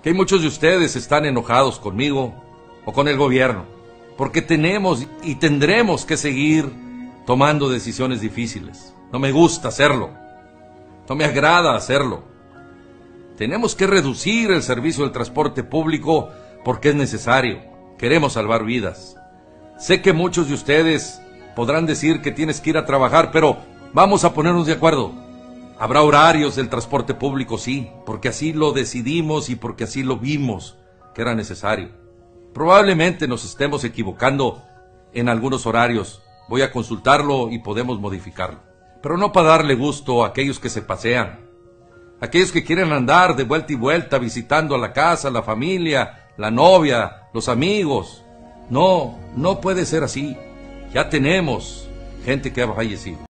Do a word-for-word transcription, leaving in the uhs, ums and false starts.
que hay muchos de ustedes están enojados conmigo o con el gobierno, porque tenemos y tendremos que seguir tomando decisiones difíciles. No me gusta hacerlo, no me agrada hacerlo. Tenemos que reducir el servicio del transporte público porque es necesario. Queremos salvar vidas. Sé que muchos de ustedes podrán decir que tienes que ir a trabajar, pero vamos a ponernos de acuerdo. Habrá horarios del transporte público, sí, porque así lo decidimos y porque así lo vimos que era necesario. Probablemente nos estemos equivocando en algunos horarios. Voy a consultarlo y podemos modificarlo. Pero no para darle gusto a aquellos que se pasean, aquellos que quieren andar de vuelta y vuelta visitando a la casa, la familia, la novia, los amigos. No, no puede ser así. Ya tenemos gente que ha fallecido.